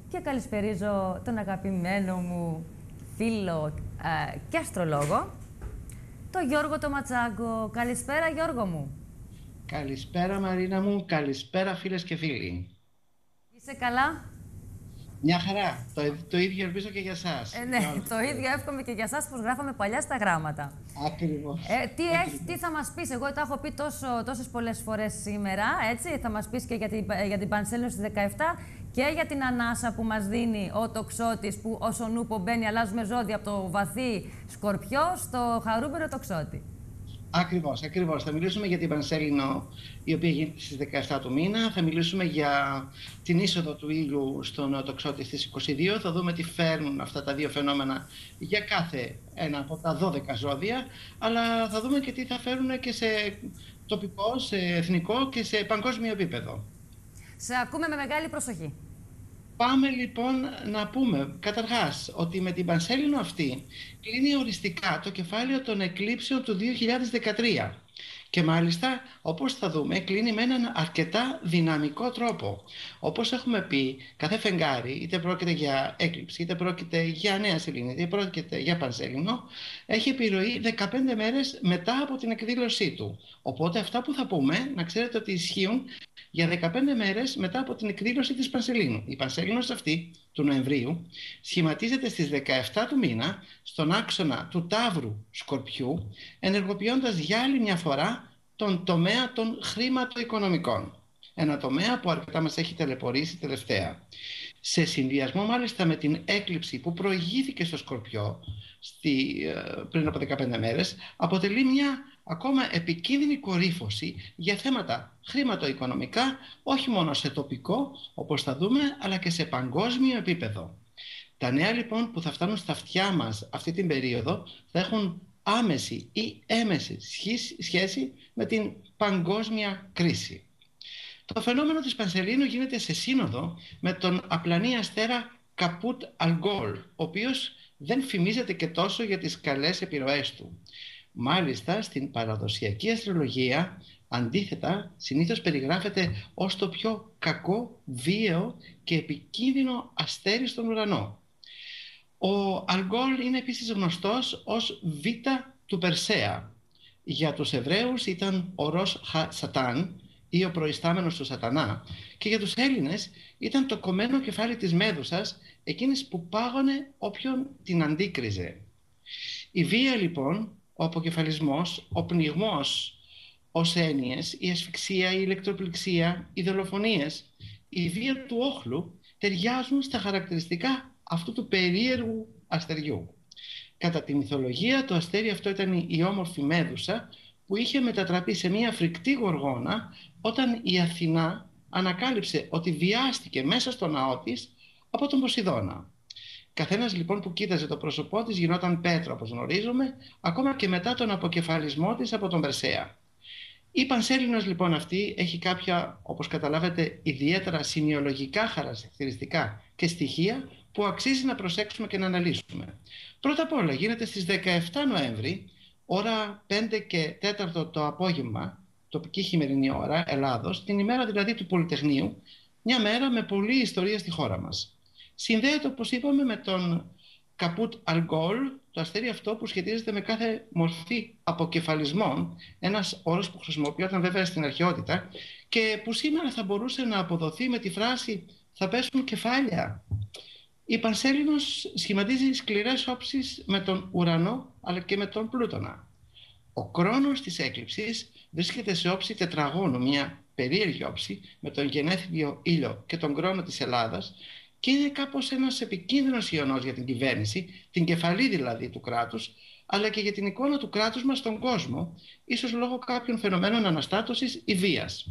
Και καλησπερίζω τον αγαπημένο μου φίλο και αστρολόγο, τον Γιώργο το Ματσάγκο. Καλησπέρα, Γιώργο μου. Καλησπέρα, Μαρίνα μου. Καλησπέρα, φίλες και φίλοι. Είσαι καλά? Μια χαρά. Το ίδιο ελπίζω και για σας. Ναι, το ίδιο εύχομαι και για σας, πως γράφαμε παλιά στα γράμματα. Ακριβώς. Τι θα μας πεις? Εγώ τα έχω πει τόσες πολλές φορές σήμερα, έτσι. Θα μας πεις και για την Πανσέλινο στις 17 και για την ανάσα που μας δίνει ο τοξότης, που όσο νούπο μπαίνει αλλάζουμε ζώδια από το βαθύ Σκορπιό στο χαρούμενο τοξότη. Ακριβώς, ακριβώς. Θα μιλήσουμε για την Πανσέλινο, η οποία γίνεται στις 17 του μήνα. Θα μιλήσουμε για την είσοδο του ήλιου στον τοξότη στις 22. Θα δούμε τι φέρνουν αυτά τα δύο φαινόμενα για κάθε ένα από τα 12 ζώδια. Αλλά θα δούμε και τι θα φέρουν και σε τοπικό, σε εθνικό και σε παγκόσμιο επίπεδο. Σε ακούμε με μεγάλη προσοχή. Πάμε λοιπόν να πούμε καταρχάς ότι με την Πανσέλινο αυτή κλείνει οριστικά το κεφάλαιο των εκλήψεων του 2013 και μάλιστα, όπως θα δούμε, κλείνει με έναν αρκετά δυναμικό τρόπο. Όπως έχουμε πει, κάθε φεγγάρι, είτε πρόκειται για έκλειψη, είτε πρόκειται για νέα σελήνη, είτε πρόκειται για Πανσέλινο, έχει επιρροή 15 μέρες μετά από την εκδήλωσή του. Οπότε αυτά που θα πούμε, να ξέρετε ότι ισχύουν για 15 μέρες μετά από την εκδήλωση της Πανσελίνου. Η Πανσέλινος αυτή του Νοεμβρίου σχηματίζεται στις 17 του μήνα στον άξονα του Ταύρου Σκορπιού, ενεργοποιώντας για άλλη μια φορά τον τομέα των χρηματοοικονομικών. Ένα τομέα που αρκετά μας έχει ταλαιπωρήσει τελευταία. Σε συνδυασμό μάλιστα με την έκλειψη που προηγήθηκε στο Σκορπιό πριν από 15 μέρες, αποτελεί μια ακόμα επικίνδυνη κορύφωση για θέματα χρηματοοικονομικά, όχι μόνο σε τοπικό, όπως θα δούμε, αλλά και σε παγκόσμιο επίπεδο. Τα νέα λοιπόν που θα φτάνουν στα αυτιά μας αυτή την περίοδο θα έχουν άμεση ή έμεση σχέση με την παγκόσμια κρίση. Το φαινόμενο της Πανσελίνου γίνεται σε σύνοδο με τον απλανή αστέρα Καπούτ Αλγκόλ, ο οποίος δεν φημίζεται και τόσο για τις καλές επιρροές του. Μάλιστα, στην παραδοσιακή αστρολογία, αντίθετα, συνήθως περιγράφεται ως το πιο κακό, βίαιο και επικίνδυνο αστέρι στον ουρανό. Ο Αλγκόλ είναι επίσης γνωστός ως Β του Περσέα. Για τους Εβραίους ήταν ο Ros Σατάν ή ο προϊστάμενος του Σατανά, και για τους Έλληνες ήταν το κομμένο κεφάλι της Μέδουσας, εκείνης που πάγωνε όποιον την αντίκριζε. Η βία λοιπόν, ο αποκεφαλισμός, ο πνιγμός ως έννοιες, η ασφυξία, η ηλεκτροπληξία, οι δολοφονίες, η βία του όχλου ταιριάζουν στα χαρακτηριστικά αυτού του περίεργου αστεριού. Κατά τη μυθολογία, το αστέρι αυτό ήταν η όμορφη Μέδουσα που είχε μετατραπεί σε μια φρικτή γοργόνα όταν η Αθηνά ανακάλυψε ότι βιάστηκε μέσα στο ναό της από τον Ποσειδώνα. Καθένας λοιπόν που κοίταζε το πρόσωπό της γινόταν πέτρο, όπως γνωρίζουμε, ακόμα και μετά τον αποκεφαλισμό της από τον Περσέα. Η Πανσέλινος λοιπόν αυτή έχει κάποια, όπως καταλάβετε, ιδιαίτερα σημειολογικά χαρακτηριστικά και στοιχεία που αξίζει να προσέξουμε και να αναλύσουμε. Πρώτα απ' όλα γίνεται στις 17 Νοέμβρη, ώρα 5 και 4 το απόγευμα, τοπική χειμερινή ώρα Ελλάδος, την ημέρα δηλαδή του Πολυτεχνείου, μια μέρα με πολλή ιστορία στη χώρα μας. Συνδέεται, όπως είπαμε, με τον Καπούτ Αλγκόλ, το αστέρι αυτό που σχετίζεται με κάθε μορφή αποκεφαλισμών, ένας όρος που χρησιμοποιόταν βέβαια στην αρχαιότητα και που σήμερα θα μπορούσε να αποδοθεί με τη φράση «θα πέσουν κεφάλια». Η Πανσέλινος σχηματίζει σκληρές όψεις με τον ουρανό αλλά και με τον Πλούτονα. Ο κρόνος της έκλειψης βρίσκεται σε όψη τετραγώνου, μια περίεργη όψη με τον γενέθλιο ήλιο και τον κρόνο της Ελλάδας, και είναι κάπως ένας επικίνδυνος ιονός για την κυβέρνηση, την κεφαλή δηλαδή του κράτους, αλλά και για την εικόνα του κράτους μας στον κόσμο, ίσως λόγω κάποιων φαινομένων αναστάτωσης ή βίας.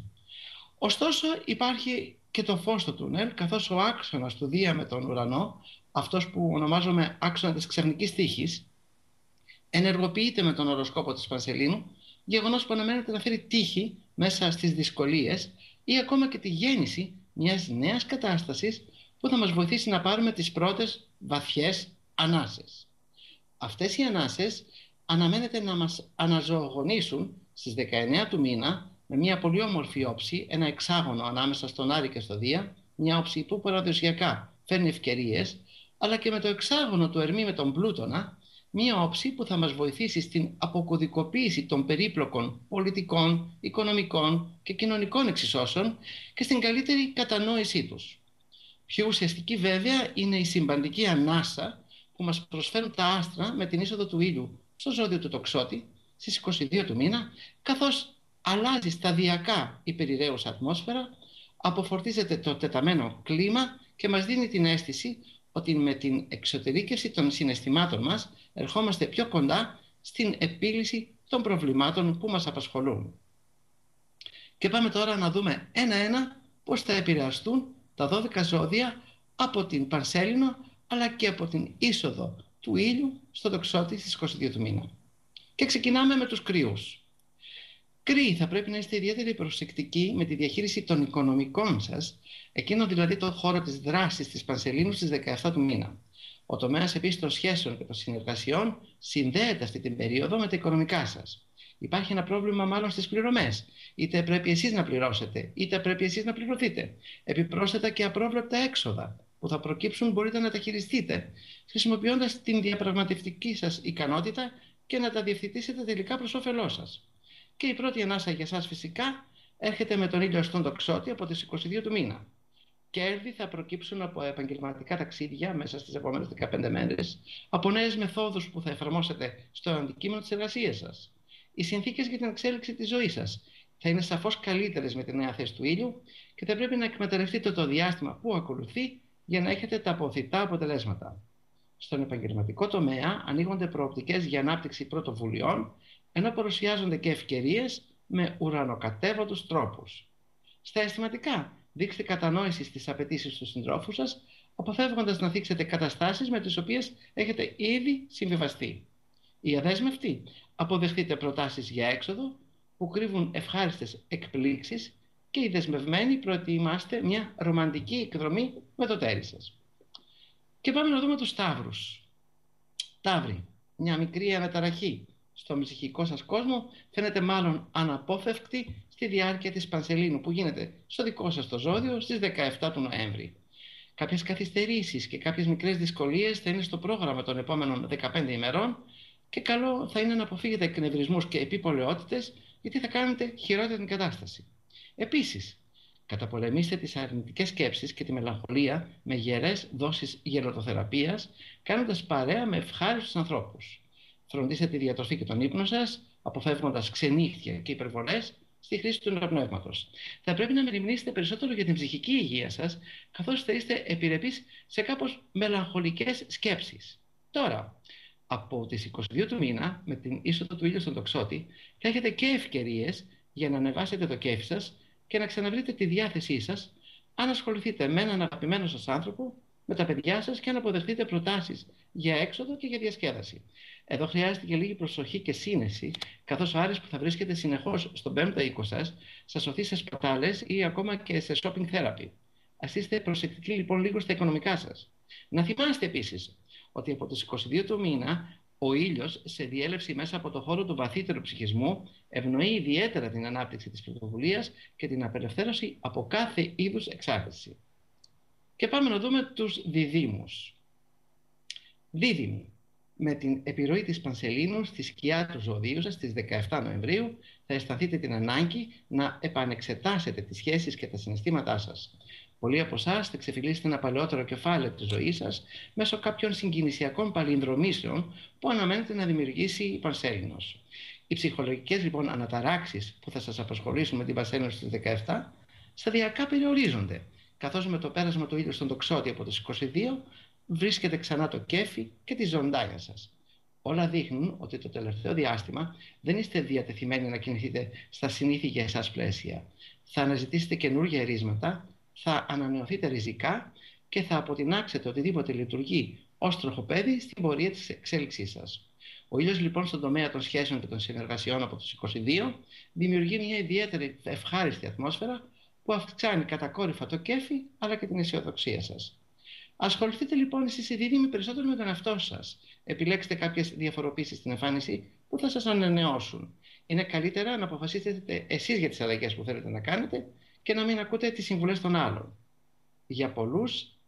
Ωστόσο υπάρχει και το φως στο τούνελ, καθώς ο άξονας του Δία με τον ουρανό, αυτός που ονομάζουμε άξονα της ξαφνικής τύχης, ενεργοποιείται με τον οροσκόπο της Πανσελίνου, γεγονός που αναμένεται να φέρει τύχη μέσα στις δυσκολίες ή ακόμα και τη γέννηση μιας νέας κατάστασης που θα μας βοηθήσει να πάρουμε τις πρώτες βαθιές ανάσες. Αυτές οι ανάσες αναμένεται να μας αναζωογονήσουν στις 19 του μήνα με μια πολύ όμορφη όψη, ένα εξάγωνο ανάμεσα στον Άρη και στο Δία, μια όψη που παραδοσιακά φέρνει ευκαιρίες, αλλά και με το εξάγωνο του Ερμή με τον Πλούτονα, μία όψη που θα μας βοηθήσει στην αποκωδικοποίηση των περίπλοκων πολιτικών, οικονομικών και κοινωνικών εξισώσεων και στην καλύτερη κατανόησή τους. Πιο ουσιαστική βέβαια είναι η συμπαντική ανάσα που μας προσφέρουν τα άστρα με την είσοδο του ήλιου στο ζώδιο του Τοξότη στις 22 του μήνα, καθώς αλλάζει σταδιακά η περιραίουσα ατμόσφαιρα, αποφορτίζεται το τεταμένο κλίμα και μας δίνει την αίσθηση ότι με την εξωτερήκευση των συναισθημάτων μας ερχόμαστε πιο κοντά στην επίλυση των προβλημάτων που μας απασχολούν. Και πάμε τώρα να δούμε ένα-ένα πώς θα επηρεαστούν τα 12 ζώδια από την Πανσέλινο αλλά και από την είσοδο του ήλιου στο Τοξότη στις 22 του μήνα. Και ξεκινάμε με τους Κρυούς. Κρύοι, θα πρέπει να είστε ιδιαίτερα προσεκτικοί με τη διαχείριση των οικονομικών σας, εκείνο δηλαδή το χώρο της δράσης της Πανσελίνου στις 17 του μήνα. Ο τομέας επίσης των σχέσεων και των συνεργασιών συνδέεται αυτή την περίοδο με τα οικονομικά σας. Υπάρχει ένα πρόβλημα μάλλον στις πληρωμές. Είτε πρέπει εσείς να πληρώσετε, είτε πρέπει εσείς να πληρωθείτε. Επιπρόσθετα και απρόβλεπτα έξοδα που θα προκύψουν μπορείτε να τα χειριστείτε, χρησιμοποιώντας την διαπραγματευτική σας ικανότητα και να τα διευθετήσετε τελικά προς όφελό σας. Και η πρώτη ανάσα για εσάς φυσικά έρχεται με τον ήλιο στον Τοξότη από τις 22 του μήνα. Κέρδη θα προκύψουν από επαγγελματικά ταξίδια μέσα στις επόμενες 15 μέρες, από νέες μεθόδους που θα εφαρμόσετε στο αντικείμενο της εργασίας σας. Οι συνθήκες για την εξέλιξη της ζωής σας θα είναι σαφώς καλύτερες με τη νέα θέση του ήλιου και θα πρέπει να εκμεταλλευτείτε το διάστημα που ακολουθεί για να έχετε τα αποθητά αποτελέσματα. Στον επαγγελματικό τομέα ανοίγονται προοπτικές για ανάπτυξη πρωτοβουλειών, ενώ παρουσιάζονται και ευκαιρίες με ουρανοκατέβατους τρόπους. Στα αισθηματικά, δείξτε κατανόηση στις απαιτήσεις του συντρόφου σας, αποφεύγοντας να θίξετε καταστάσεις με τις οποίες έχετε ήδη συμβιβαστεί. Οι αδέσμευτοι, αποδεχτείτε προτάσεις για έξοδο που κρύβουν ευχάριστες εκπλήξεις και οι δεσμευμένοι προετοιμάστε μια ρομαντική εκδρομή με το τέρι σας. Και πάμε να δούμε τους Ταύρους. Ταύροι, μια μικρή αναταραχή στο ψυχικό σας κόσμο φαίνεται μάλλον αναπόφευκτη στη διάρκεια της Πανσελίνου που γίνεται στο δικό σας το ζώδιο στις 17 του Νοέμβρη. Κάποιες καθυστερήσεις και κάποιες μικρές δυσκολίες θα είναι στο πρόγραμμα των επόμενων 15 ημερών και καλό θα είναι να αποφύγετε εκνευρισμούς και επιπολαιότητες γιατί θα κάνετε χειρότερη την κατάσταση. Επίσης, καταπολεμήστε τις αρνητικές σκέψεις και τη μελαγχολία με γερές δόσεις γελωτοθεραπείας, κάνοντας παρέα με ευχάριστους ανθρώπους. Φροντίστε τη διατροφή και τον ύπνο σας, αποφεύγοντας ξενύχτια και υπερβολές στη χρήση του νεροπνεύματος. Θα πρέπει να μεριμνήσετε περισσότερο για την ψυχική υγεία σας, καθώς θα είστε επιρρεπείς σε κάπως μελαγχολικές σκέψεις. Τώρα, από τις 22 του μήνα, με την είσοδο του ήλιου στον Τοξότη, θα έχετε και ευκαιρίες για να ανεβάσετε το κέφι σας και να ξαναβρείτε τη διάθεσή σας αν ασχοληθείτε με έναν αγαπημένο σας άνθρωπο, με τα παιδιά σας και αν αποδεχτείτε προτάσεις για έξοδο και για διασκέδαση. Εδώ χρειάζεται και λίγη προσοχή και σύνεση, καθώς ο Άρης που θα βρίσκεται συνεχώς στον 5ο οίκο σας οθεί σε σπατάλες ή ακόμα και σε shopping therapy. Ας είστε προσεκτικοί λοιπόν λίγο στα οικονομικά σας. Να θυμάστε επίσης ότι από τις 22 του μήνα ο ήλιος σε διέλευση μέσα από το χώρο του βαθύτερου ψυχισμού ευνοεί ιδιαίτερα την ανάπτυξη της πρωτοβουλίας και την απελευθέρωση από κάθε είδους εξάρτηση. Και πάμε να δούμε τους διδύμους. Δίδυμοι, με την επιρροή της Πανσελίνου στη σκιά του ζωδίου σας στις 17 Νοεμβρίου θα αισθανθείτε την ανάγκη να επανεξετάσετε τις σχέσεις και τα συναισθήματά σας. Πολλοί από εσάς θα ξεφυλίσετε ένα παλαιότερο κεφάλαιο της ζωής σας μέσω κάποιων συγκινησιακών παλινδρομήσεων που αναμένεται να δημιουργήσει η Πανσέλινος. Οι ψυχολογικές λοιπόν αναταράξεις που θα σας απασχολήσουν με την Πανσέλινο στις 17 σταδιακά περιορίζονται, καθώς με το πέρασμα του ήλιου στον Τοξότη από τις 22 βρίσκεται ξανά το κέφι και τη ζωντάνια σας. Όλα δείχνουν ότι το τελευταίο διάστημα δεν είστε διατεθειμένοι να κινηθείτε στα συνήθη για εσάς πλαίσια. Θα αναζητήσετε καινούργια ερίσματα, θα ανανεωθείτε ριζικά και θα αποτινάξετε οτιδήποτε λειτουργεί ως τροχοπέδι στην πορεία της εξέλιξής σας. Ο ήλιος λοιπόν στον τομέα των σχέσεων και των συνεργασιών από τους 22 δημιουργεί μια ιδιαίτερη ευχάριστη ατμόσφαιρα που αυξάνει κατακόρυφα το κέφι αλλά και την αισιοδοξία σας. Ασχοληθείτε λοιπόν εσείς οι δίδυμοι περισσότερο με τον εαυτό σας. Επιλέξτε κάποιες διαφοροποίησεις στην εμφάνιση που θα σας ανανεώσουν. Είναι καλύτερα να αποφασίσετε εσείς για τις αλλαγές που θέλετε να κάνετε και να μην ακούτε τις συμβουλές των άλλων. Για πολλούς,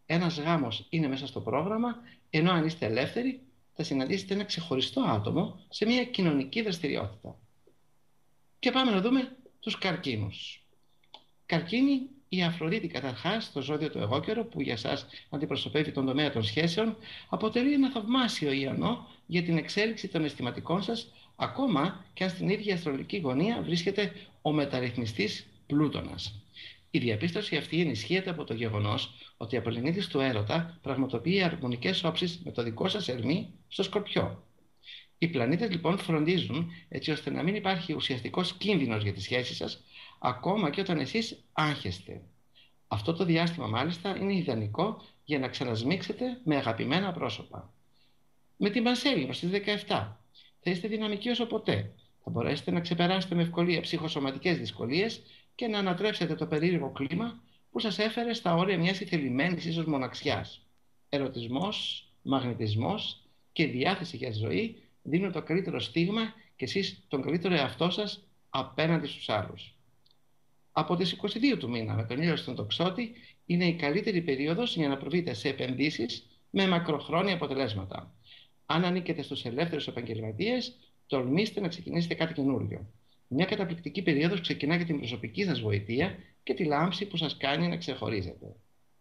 ένας γάμος είναι μέσα στο πρόγραμμα, ενώ αν είστε ελεύθεροι θα συναντήσετε ένα ξεχωριστό άτομο σε μια κοινωνική δραστηριότητα. Και πάμε να δούμε τους καρκίνους. Καρκίνοι, η Αφροδίτη καταρχάς, το ζώδιο του εγώκερο, που για σας αντιπροσωπεύει τον τομέα των σχέσεων, αποτελεί ένα θαυμάσιο ιονό για την εξέλιξη των αισθηματικών σας, ακόμα και αν στην ίδια αστρολογική γωνία βρίσκεται ο μεταρρυθμιστής Πλούτονας. Η διαπίστωση αυτή ενισχύεται από το γεγονός ότι ο πλανήτης του έρωτα πραγματοποιεί αρμονικές όψεις με το δικό σας ερμή στο Σκορπιό. Οι πλανήτες λοιπόν φροντίζουν έτσι ώστε να μην υπάρχει ουσιαστικός κίνδυνος για τις σχέσεις σας, ακόμα και όταν εσείς άγχεστε. Αυτό το διάστημα μάλιστα είναι ιδανικό για να ξανασμίξετε με αγαπημένα πρόσωπα. Με την Πανσέλινο στις 17 θα είστε δυναμικοί όσο ποτέ. Θα μπορέσετε να ξεπεράσετε με ευκολία ψυχοσωματικές δυσκολίες και να ανατρέψετε το περίεργο κλίμα που σας έφερε στα όρια μιας ηθελημένης ίσως μοναξιάς. Ερωτισμός, μαγνητισμός και διάθεση για ζωή δίνουν το καλύτερο στίγμα και εσείς τον καλύτερο εαυτό σας απέναντι στους άλλους. Από τις 22 του μήνα με τον ήλιο στον τοξότη είναι η καλύτερη περίοδος για να προβείτε σε επενδύσεις με μακροχρόνια αποτελέσματα. Αν ανήκετε στους ελεύθερους επαγγελματίες, τολμήστε να ξεκινήσετε κάτι καινούργιο. Μια καταπληκτική περίοδος ξεκινά για την προσωπική σας γοητεία και τη λάμψη που σας κάνει να ξεχωρίζετε.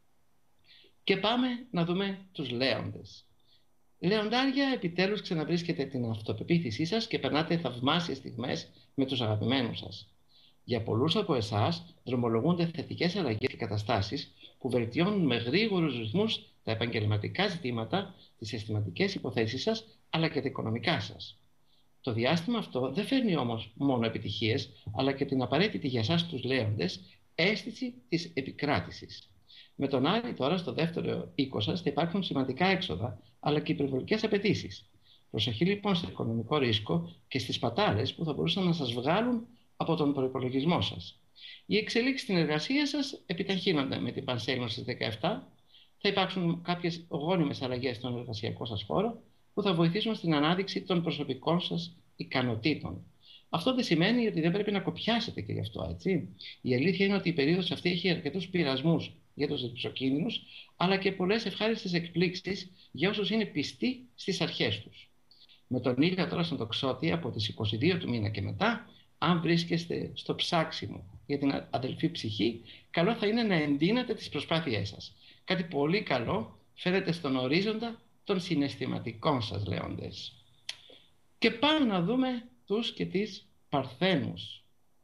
Και πάμε να δούμε τους Λέοντες. Λεοντάρια, επιτέλους ξαναβρίσκετε την αυτοπεποίθησή σας και περνάτε θαυμάσιες στιγμές με τους αγαπημένους σας. Για πολλούς από εσάς δρομολογούνται θετικές αλλαγές και καταστάσεις που βελτιώνουν με γρήγορους ρυθμούς τα επαγγελματικά ζητήματα, τις αισθηματικές υποθέσεις σας, αλλά και τα οικονομικά σας. Το διάστημα αυτό δεν φέρνει όμως μόνο επιτυχίες, αλλά και την απαραίτητη για εσάς τους Λέοντες αίσθηση της επικράτησης. Με τον Άρη τώρα στο δεύτερο οίκο σας θα υπάρχουν σημαντικά έξοδα, αλλά και υπερβολικές απαιτήσεις. Προσοχή λοιπόν στο οικονομικό ρίσκο και στις πατάλες που θα μπορούσαν να σας βγάλουν από τον προϋπολογισμό σας. Οι εξελίξεις στην εργασία σας επιταχύνονται με την Πανσέλινο στις 17. Θα υπάρξουν κάποιες γόνιμες αλλαγές στον εργασιακό σας χώρο που θα βοηθήσουν στην ανάδειξη των προσωπικών σας ικανοτήτων. Αυτό δεν σημαίνει ότι δεν πρέπει να κοπιάσετε και γι' αυτό, έτσι. Η αλήθεια είναι ότι η περίοδος αυτή έχει αρκετούς πειρασμούς για τους ρηψοκίνδυνους, αλλά και πολλές ευχάριστες εκπλήξεις για όσους είναι πιστοί στις αρχές τους. Με τον ήλιο τώρα στον τοξότη από τις 22 του μήνα και μετά, αν βρίσκεστε στο ψάξιμο για την αδελφή ψυχή, καλό θα είναι να εντείνετε τις προσπάθειές σας. Κάτι πολύ καλό φαίνεται στον ορίζοντα των συναισθηματικών σας Λέοντες. Και πάμε να δούμε τους και τις Παρθένους.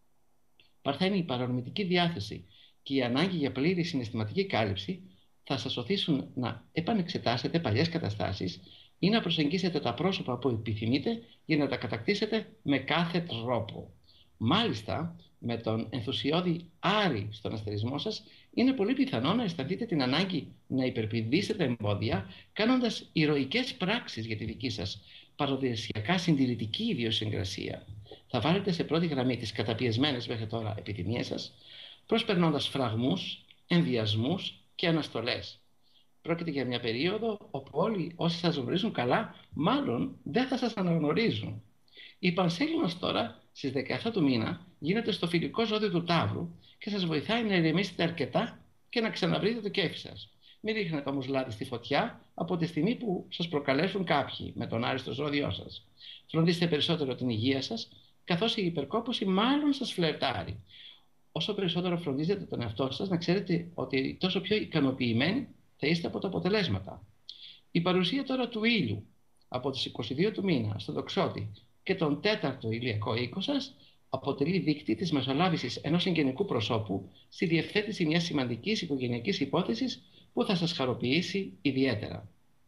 Παρθένοι, η παρορμητική διάθεση και η ανάγκη για πλήρη συναισθηματική κάλυψη θα σας οθήσουν να επανεξετάσετε παλιές καταστάσεις ή να προσεγγίσετε τα πρόσωπα που επιθυμείτε για να τα κατακτήσετε με κάθε τρόπο. Μάλιστα, με τον ενθουσιώδη Άρη στον αστερισμό σας, είναι πολύ πιθανό να αισθανθείτε την ανάγκη να υπερπηδήσετε εμπόδια, κάνοντας ηρωικές πράξεις για τη δική σας παραδοσιακά συντηρητική ιδιοσυγκρασία. Θα βάλετε σε πρώτη γραμμή τις καταπιεσμένες μέχρι τώρα επιθυμίες σας, προσπερνώντας φραγμούς, ενδιασμούς και αναστολές. Πρόκειται για μια περίοδο όπου όλοι όσοι σας γνωρίζουν καλά, μάλλον δεν θα σας αναγνωρίζουν. Η Πανσέλινος τώρα στις 17 του μήνα γίνεται στο φιλικό ζώδιο του Ταύρου και σας βοηθάει να ηρεμήσετε αρκετά και να ξαναβρείτε το κέφι σας. Μην ρίχνετε όμως λάδι στη φωτιά από τη στιγμή που σας προκαλέσουν κάποιοι με τον Άρη στο ζώδιό σας. Φροντίστε περισσότερο την υγεία σας, καθώς η υπερκόπωση μάλλον σας φλερτάρει. Όσο περισσότερο φροντίζετε τον εαυτό σας, να ξέρετε ότι τόσο πιο ικανοποιημένοι θα είστε από τα αποτελέσματα. Η παρουσία τώρα του ήλιου από τις 22 του μήνα στον τοξότη και τον τέταρτο ηλιακό οίκο σας αποτελεί δείκτη της μεσολάβησης ενός συγγενικού προσώπου στη διευθέτηση μιας σημαντικής οικογενειακής υπόθεσης που θα σας χαροποιήσει ιδιαίτερα.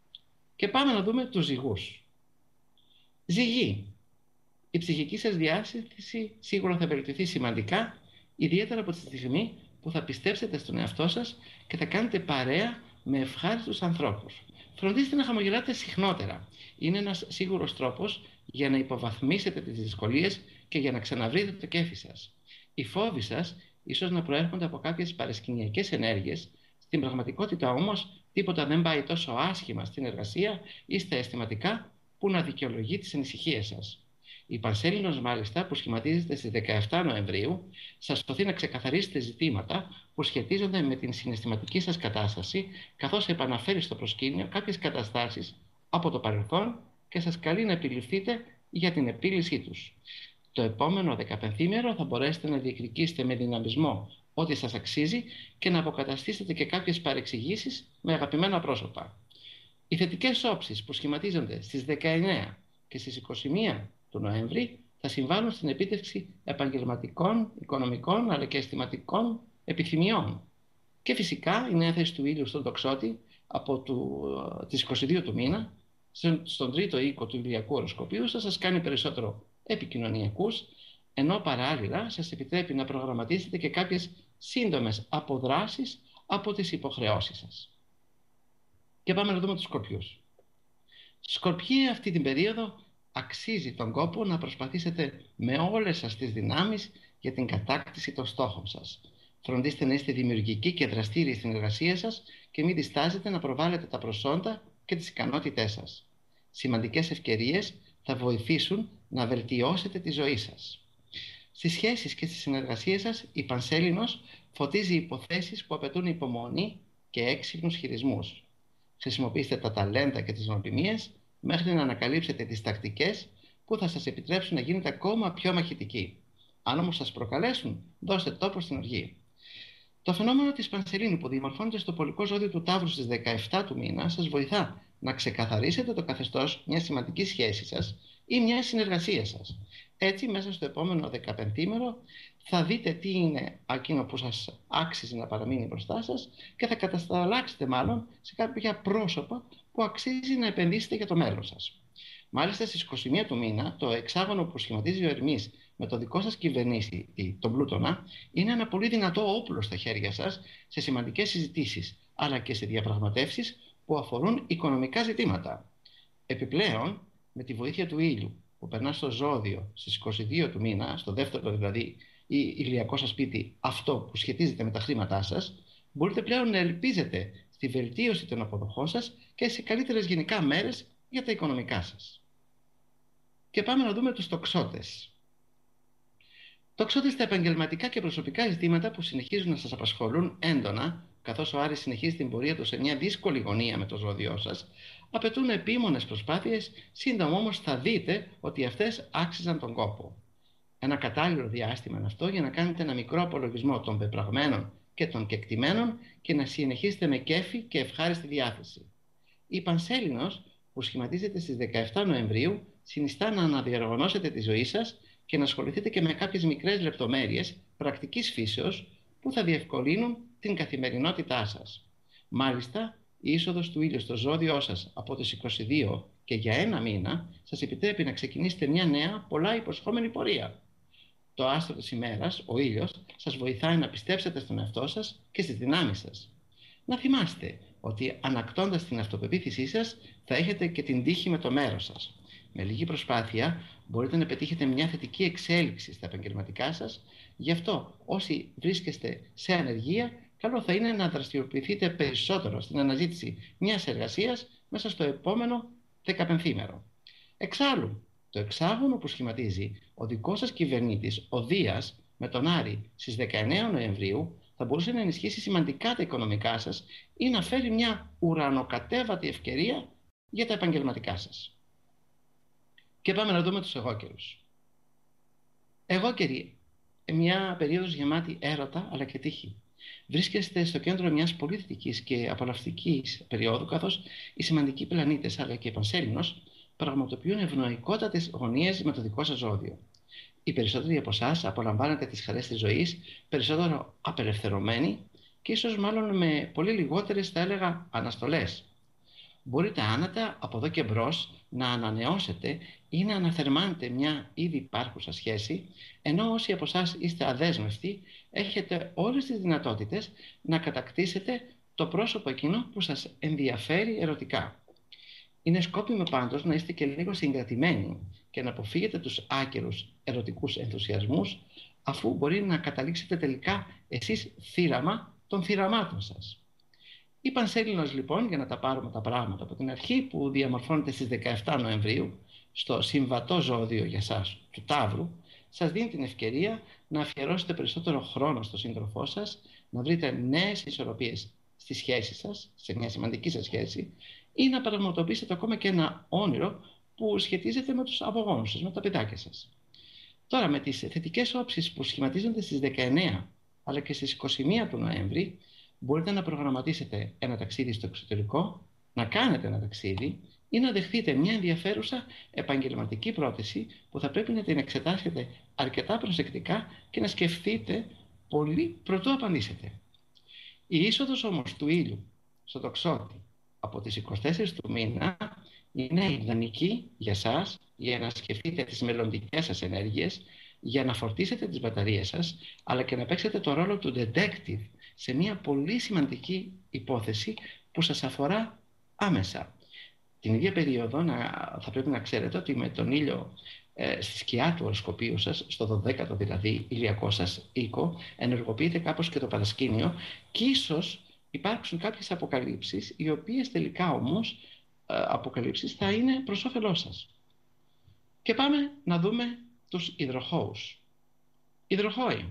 Και πάμε να δούμε τους ζυγούς. Ζυγοί. Η ψυχική σας διάθεση σίγουρα θα βελτιωθεί σημαντικά, ιδιαίτερα από τη στιγμή που θα πιστέψετε στον εαυτό σας και θα κάνετε παρέα με ευχάριστους ανθρώπους. Φροντίστε να χαμογελάτε συχνότερα. Είναι ένας σίγουρος τρόπος για να υποβαθμίσετε τις δυσκολίες και για να ξαναβρείτε το κέφι σας. Οι φόβοι σας ίσως να προέρχονται από κάποιες παρασκηνιακές ενέργειες. Στην πραγματικότητα όμως τίποτα δεν πάει τόσο άσχημα στην εργασία ή στα αισθηματικά που να δικαιολογεί τις ανησυχίες σας. Η Πανσέλινος, μάλιστα, που σχηματίζεται στις 17 Νοεμβρίου, σας σωθεί να ξεκαθαρίσετε ζητήματα που σχετίζονται με την συναισθηματική σας κατάσταση, καθώς επαναφέρει στο προσκήνιο κάποιες καταστάσεις από το παρελθόν και σας καλεί να επιληφθείτε για την επίλυσή τους. Το επόμενο 15μέρο θα μπορέσετε να διεκδικήσετε με δυναμισμό ό,τι σας αξίζει και να αποκαταστήσετε και κάποιες παρεξηγήσεις με αγαπημένα πρόσωπα. Οι θετικές όψεις που σχηματίζονται στις 19 και στις 21 του Νοέμβρη θα συμβάλλουν στην επίτευξη επαγγελματικών, οικονομικών αλλά και αισθηματικών επιθυμιών. Και φυσικά η νέα θέση του ήλιου στον τοξότη από τις 22 του μήνα στον τρίτο οίκο του ηλιακού οροσκοπίου θα σας κάνει περισσότερο επικοινωνιακούς, ενώ παράλληλα σας επιτρέπει να προγραμματίσετε και κάποιες σύντομες αποδράσεις από τις υποχρεώσεις σας. Και πάμε να δούμε τους Σκορπιούς. Σκορπιοί, αυτή την περίοδο αξίζει τον κόπο να προσπαθήσετε με όλες σας τις δυνάμεις για την κατάκτηση των στόχων σας. Φροντίστε να είστε δημιουργικοί και δραστήριοι στην εργασία σας και μην διστάζετε να προβάλλετε τα προσόντα και τις ικανότητές σας. Σημαντικές ευκαιρίες θα βοηθήσουν να βελτιώσετε τη ζωή σας. Στις σχέσεις και στις συνεργασίες σας, η Πανσέλινος φωτίζει υποθέσεις που απαιτούν υπομονή και έξυπνους χειρισμούς. Χρησιμοποιήστε τα ταλέντα και τις νοοτιμίες μέχρι να ανακαλύψετε τις τακτικές που θα σας επιτρέψουν να γίνετε ακόμα πιο μαχητικοί. Αν όμως σας προκαλέσουν, δώστε τόπο στην οργή. Το φαινόμενο της Πανσελίνου που διαμορφώνεται στο πολικό ζώδιο του Ταύρου στις 17 του μήνα σας βοηθά να ξεκαθαρίσετε το καθεστώς μιας σημαντικής σχέσης σας ή μιας συνεργασίας σας. Έτσι, μέσα στο επόμενο 15μέρο θα δείτε τι είναι εκείνο που σας άξιζε να παραμείνει μπροστά σας και θα κατασταλάξετε μάλλον σε κάποια πρόσωπα που αξίζει να επενδύσετε για το μέλλον σας. Μάλιστα, στις 21 του μήνα, το εξάγωνο που σχηματίζει ο Ερμής με το δικό σας κυβερνήτη, τον Πλούτονα, είναι ένα πολύ δυνατό όπλο στα χέρια σας σε σημαντικές συζητήσεις, αλλά και σε διαπραγματεύσεις που αφορούν οικονομικά ζητήματα. Επιπλέον, με τη βοήθεια του ήλιου που περνά στο ζώδιο στις 22 του μήνα, στο δεύτερο δηλαδή ή ηλιακό σας σπίτι, αυτό που σχετίζεται με τα χρήματά σας, μπορείτε πλέον να ελπίζετε στη βελτίωση των αποδοχών σας και σε καλύτερες γενικά μέρες για τα οικονομικά σας. Και πάμε να δούμε τους τοξότες. Τοξότες, στα επαγγελματικά και προσωπικά ζητήματα που συνεχίζουν να σας απασχολούν έντονα, καθώς ο Άρης συνεχίζει την πορεία του σε μια δύσκολη γωνία με το ζώδιό σας, απαιτούν επίμονες προσπάθειες, σύντομα όμως θα δείτε ότι αυτές άξιζαν τον κόπο. Ένα κατάλληλο διάστημα είναι αυτό για να κάνετε ένα μικρό απολογισμό των πεπραγμένων και των κεκτημένων και να συνεχίσετε με κέφι και ευχάριστη διάθεση. Η Πανσέλινος, που σχηματίζεται στις 17 Νοεμβρίου, συνιστά να αναδιοργανώσετε τη ζωή σας και να ασχοληθείτε και με κάποιες μικρές λεπτομέρειες πρακτικής φύσεως που θα διευκολύνουν την καθημερινότητά σας. Μάλιστα, η είσοδος του ήλιου στο ζώδιό σας από τις 22 και για ένα μήνα σας επιτρέπει να ξεκινήσετε μια νέα, πολλά υποσχόμενη πορεία. Το άστρο της ημέρας, ο ήλιος, σας βοηθάει να πιστέψετε στον εαυτό σας και στις δυνάμεις σας. Να θυμάστε ότι ανακτώντας την αυτοπεποίθησή σας θα έχετε και την τύχη με το μέρος σας. Με λίγη προσπάθεια μπορείτε να πετύχετε μια θετική εξέλιξη στα επαγγελματικά σας. Γι' αυτό όσοι βρίσκεστε σε ανεργία, καλό θα είναι να δραστηριοποιηθείτε περισσότερο στην αναζήτηση μιας εργασίας μέσα στο επόμενο 15μέρο. Εξάλλου, το εξάγωνο που σχηματίζει ο δικός σας κυβερνήτης, ο Δίας, με τον Άρη στις 19 Νοεμβρίου, θα μπορούσε να ενισχύσει σημαντικά τα οικονομικά σας ή να φέρει μια ουρανοκατέβατη ευκαιρία για τα επαγγελματικά σας. Και πάμε να δούμε τους εγώκερους. Εγώκεροι, μια περίοδος γεμάτη έρωτα αλλά και τύχη. Βρίσκεστε στο κέντρο μιας πολύ θετικής και απολαυστικής περίοδου, καθώς οι σημαντικοί πλανήτες αλλά και η Πανσέλινος πραγματοποιούν ευνοϊκότατες γωνίες με το δικό σας ζώδιο. Οι περισσότεροι από εσάς απολαμβάνετε τις χαρές της ζωής, περισσότερο απελευθερωμένοι και ίσως μάλλον με πολύ λιγότερες, θα έλεγα, αναστολές. Μπορείτε άνετα από εδώ και μπρος να ανανεώσετε ή να αναθερμάνετε μια ήδη υπάρχουσα σχέση, ενώ όσοι από εσάς είστε αδέσμευτοι, έχετε όλες τις δυνατότητες να κατακτήσετε το πρόσωπο εκείνο που σας ενδιαφέρει ερωτικά. Είναι σκόπιμο πάντως να είστε και λίγο συγκρατημένοι και να αποφύγετε τους άκερους ερωτικούς ενθουσιασμούς, αφού μπορεί να καταλήξετε τελικά εσείς θύραμα των θυραμάτων σας. Η Πανσέλινος, λοιπόν, για να τα πάρουμε τα πράγματα από την αρχή, που διαμορφώνεται στις 17 Νοεμβρίου, στο συμβατό ζώδιο για σας του Ταύρου, σας δίνει την ευκαιρία να αφιερώσετε περισσότερο χρόνο στο σύντροφό σας, να βρείτε νέες ισορροπίες στη σχέση σας, σε μια σημαντική σας σχέση, ή να πραγματοποιήσετε ακόμα και ένα όνειρο που σχετίζεται με τους απογόνους σας, με τα παιδάκια σας. Τώρα, με τις θετικές όψεις που σχηματίζονται στις 19 αλλά και στις 21 του Νοέμβρη, μπορείτε να προγραμματίσετε ένα ταξίδι στο εξωτερικό, να κάνετε ένα ταξίδι ή να δεχτείτε μια ενδιαφέρουσα επαγγελματική πρόταση που θα πρέπει να την εξετάσετε αρκετά προσεκτικά και να σκεφτείτε πολύ προτού απαντήσετε. Η είσοδος όμως του ήλιου στο τοξότη από τις 24 του μήνα είναι ιδανική για σας για να σκεφτείτε τις μελλοντικές σας ενέργειες, για να φορτίσετε τις μπαταρίες σας, αλλά και να παίξετε το ρόλο του detective σε μια πολύ σημαντική υπόθεση που σας αφορά άμεσα. Την ίδια περίοδο θα πρέπει να ξέρετε ότι με τον ήλιο στη σκιά του οροσκοπίου σας, στο 12ο δηλαδή ηλιακό σας οίκο, ενεργοποιείται κάπως και το παρασκήνιο και ίσως υπάρξουν κάποιες αποκαλύψεις, οι οποίες τελικά όμως αποκαλύψεις θα είναι προς όφελός σας. Και πάμε να δούμε τους υδροχόους. Υδροχόοι,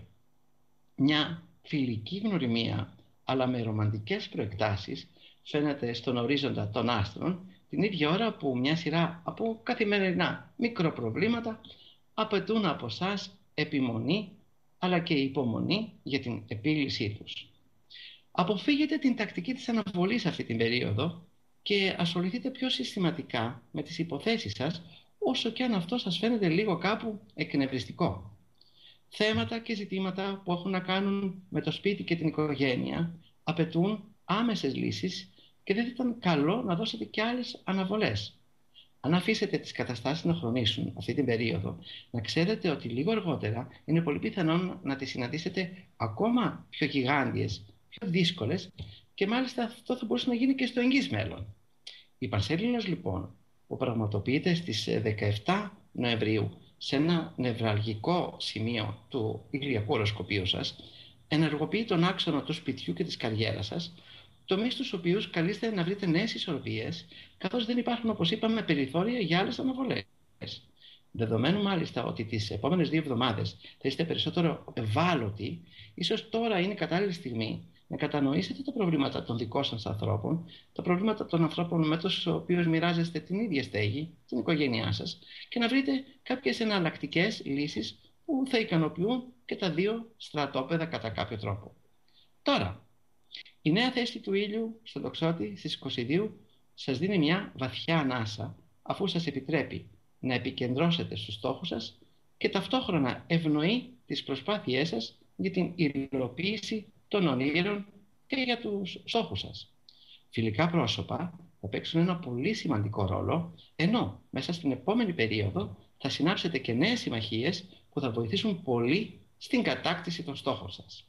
μια φιλική γνωριμία αλλά με ρομαντικές προεκτάσεις φαίνεται στον ορίζοντα των άστρων την ίδια ώρα που μια σειρά από καθημερινά μικροπροβλήματα απαιτούν από εσάς επιμονή αλλά και υπομονή για την επίλυσή τους. Αποφύγετε την τακτική της αναβολής αυτή την περίοδο και ασχοληθείτε πιο συστηματικά με τις υποθέσεις σας, όσο και αν αυτό σας φαίνεται λίγο κάπου εκνευριστικό. Θέματα και ζητήματα που έχουν να κάνουν με το σπίτι και την οικογένεια απαιτούν άμεσες λύσεις και δεν θα ήταν καλό να δώσετε και άλλες αναβολές. Αν αφήσετε τις καταστάσεις να χρονίσουν αυτή την περίοδο, να ξέρετε ότι λίγο αργότερα είναι πολύ πιθανόν να τις συναντήσετε ακόμα πιο γιγάντιες, πιο δύσκολες και μάλιστα αυτό θα μπορούσε να γίνει και στο εγγύς μέλλον. Η Πανσέλινος λοιπόν που πραγματοποιείται στις 17 Νοεμβρίου σε ένα νευραλγικό σημείο του ηλιακού οροσκοπίου σας, ενεργοποιεί τον άξονα του σπιτιού και της καριέρας σας, τομείς στους οποίους καλείστε να βρείτε νέες ισορροπίες, καθώς δεν υπάρχουν, όπως είπαμε, περιθώρια για άλλες αναβολές. Δεδομένου μάλιστα ότι τις επόμενες 2 εβδομάδες θα είστε περισσότερο ευάλωτοι, ίσως τώρα είναι η κατάλληλη στιγμή να κατανοήσετε τα προβλήματα των δικών σας ανθρώπων, τα προβλήματα των ανθρώπων με τους οποίους μοιράζεστε την ίδια στέγη, την οικογένειά σας, και να βρείτε κάποιες εναλλακτικές λύσεις που θα ικανοποιούν και τα 2 στρατόπεδα κατά κάποιο τρόπο. Τώρα, η νέα θέση του ήλιου στον τοξότη στις 22 σας δίνει μια βαθιά ανάσα, αφού σας επιτρέπει να επικεντρώσετε στους στόχους σας και ταυτόχρονα ευνοεί τις προσπάθειές σας για την υλοποίηση των ονείρων και για τους στόχους σας. Φιλικά πρόσωπα θα παίξουν ένα πολύ σημαντικό ρόλο, ενώ μέσα στην επόμενη περίοδο θα συνάψετε και νέες συμμαχίες που θα βοηθήσουν πολύ στην κατάκτηση των στόχων σας.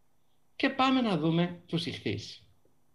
Και πάμε να δούμε τους Ιχθύες.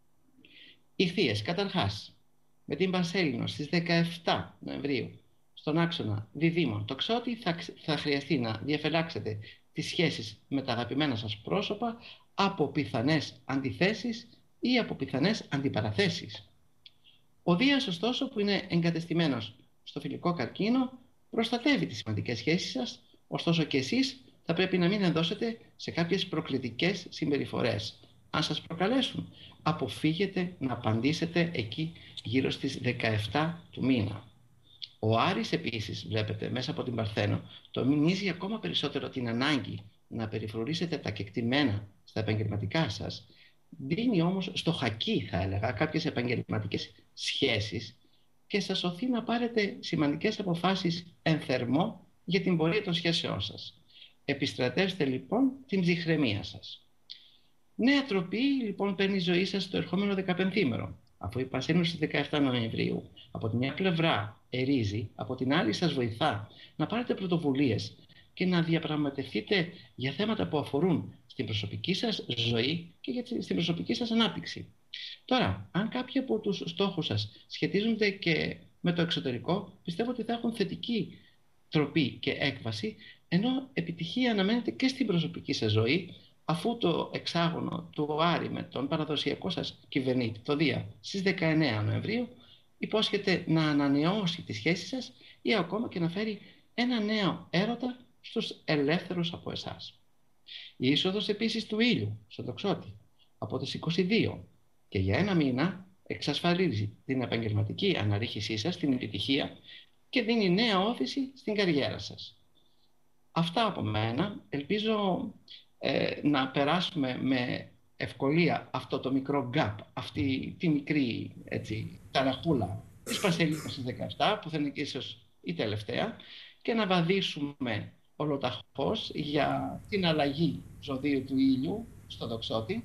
Ιχθύες, καταρχάς, με την Πανσέλινο στις 17 Νοεμβρίου στον άξονα διδήμων τοξότη θα χρειαστεί να διαφυλάξετε τις σχέσεις με τα αγαπημένα σας πρόσωπα από πιθανές αντιθέσεις ή από πιθανές αντιπαραθέσεις. Ο Δίας, ωστόσο, που είναι εγκατεστημένος στο φιλικό καρκίνο, προστατεύει τις σημαντικές σχέσεις σας, ωστόσο και εσείς θα πρέπει να μην ενδώσετε σε κάποιες προκλητικές συμπεριφορές. Αν σας προκαλέσουν, αποφύγετε να απαντήσετε εκεί γύρω στις 17 του μήνα. Ο Άρης επίσης, βλέπετε, μέσα από την Παρθένο, τονίζει ακόμα περισσότερο την ανάγκη να περιφρουρήσετε τα κεκτημένα στα επαγγελματικά σας. Δίνει όμως στο χακί, θα έλεγα, κάποιες επαγγελματικές σχέσεις και σας οθεί να πάρετε σημαντικές αποφάσεις εν θερμό για την πορεία των σχέσεών σας. Επιστρατεύστε λοιπόν την ψυχραιμία σας. Νέα τροπή λοιπόν παίρνει η ζωή σας το ερχόμενο 15ήμερο. Αφού η Πανσέλινο στις 17 Νοεμβρίου από τη μια πλευρά ερίζει, από την άλλη σας βοηθά να πάρετε πρωτοβουλίες και να διαπραγματευτείτε για θέματα που αφορούν στην προσωπική σας ζωή και στην προσωπική σας ανάπτυξη. Τώρα, αν κάποιοι από τους στόχους σας σχετίζονται και με το εξωτερικό, πιστεύω ότι θα έχουν θετική τροπή και έκβαση, ενώ επιτυχία αναμένεται και στην προσωπική σας ζωή, αφού το εξάγωνο του Άρη με τον παραδοσιακό σας κυβερνήτη, το Δία, στις 19 Νοεμβρίου, υπόσχεται να ανανεώσει τη σχέση σας ή ακόμα και να φέρει ένα νέο έρωτα στους ελεύθερους από εσάς. Η είσοδος επίσης του ήλιου στον τοξότη από τις 22 και για ένα μήνα εξασφαλίζει την επαγγελματική αναρρίχησή σας, την επιτυχία και δίνει νέα όθηση στην καριέρα σας. Αυτά από μένα. Ελπίζω να περάσουμε με ευκολία αυτό το μικρό gap, αυτή τη μικρή ταραχούλα της Πανσελίνος στις 17, που θα είναι και ίσως η τελευταία, και να βαδίσουμε ολοταχώς για την αλλαγή ζωδίου του ήλιου στο τοξότη.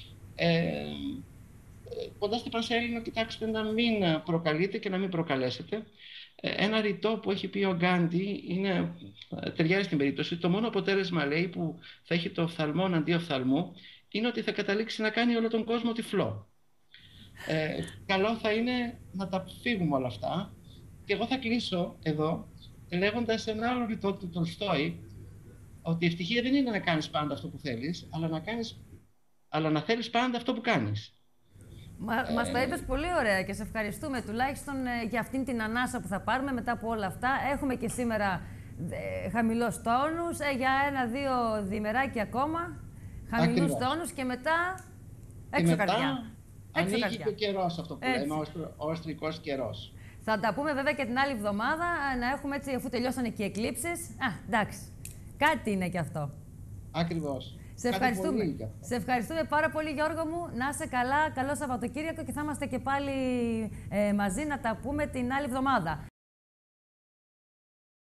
Κοντά στην Πανσέλινο, κοιτάξτε να μην προκαλείτε και να μην προκαλέσετε. Ένα ρητό που έχει πει ο Γκάντι ταιριάζει στην περίπτωση. Το μόνο αποτέλεσμα, λέει, που θα έχει το οφθαλμόν αντί οφθαλμού είναι ότι θα καταλήξει να κάνει όλο τον κόσμο τυφλό. Καλό θα είναι να τα φύγουμε όλα αυτά. Και εγώ θα κλείσω εδώ λέγοντας ένα άλλο ρητό του Τολστόη, ότι η ευτυχία δεν είναι να κάνεις πάντα αυτό που θέλεις, αλλά να θέλεις πάντα αυτό που κάνεις. Μας τα είπες πολύ ωραία και σε ευχαριστούμε τουλάχιστον για αυτήν την ανάσα που θα πάρουμε μετά από όλα αυτά. Έχουμε και σήμερα χαμηλός τόνους, για 1-2 διημεράκια ακόμα, χαμηλούς τόνους και μετά έξω καρδιά. Ανοίγει και ο καιρός, αυτό που λέμε, ο αστρικός καιρός. Θα τα πούμε βέβαια και την άλλη εβδομάδα, να έχουμε έτσι, afού τελειώσανε και οι εκλήψεις. Εντάξει, κάτι είναι και αυτό. Ακριβώς. Σε ευχαριστούμε πάρα πολύ, Γιώργο μου. Να είσαι καλά, καλό Σαββατοκύριακο και θα είμαστε και πάλι μαζί να τα πούμε την άλλη εβδομάδα.